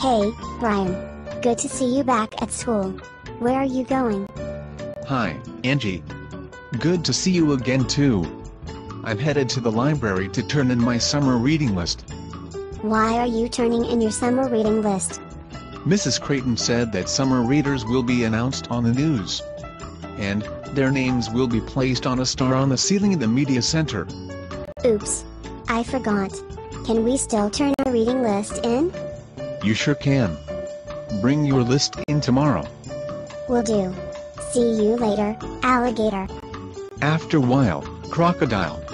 Hey, Brian. Good to see you back at school. Where are you going? Hi, Angie. Good to see you again too. I'm headed to the library to turn in my summer reading list. Why are you turning in your summer reading list? Mrs. Creighton said that summer readers will be announced on the news. And their names will be placed on a star on the ceiling in the media center. Oops. I forgot. Can we still turn a reading list in? You sure can. Bring your list in tomorrow. Will do. See you later, alligator. After a while, crocodile.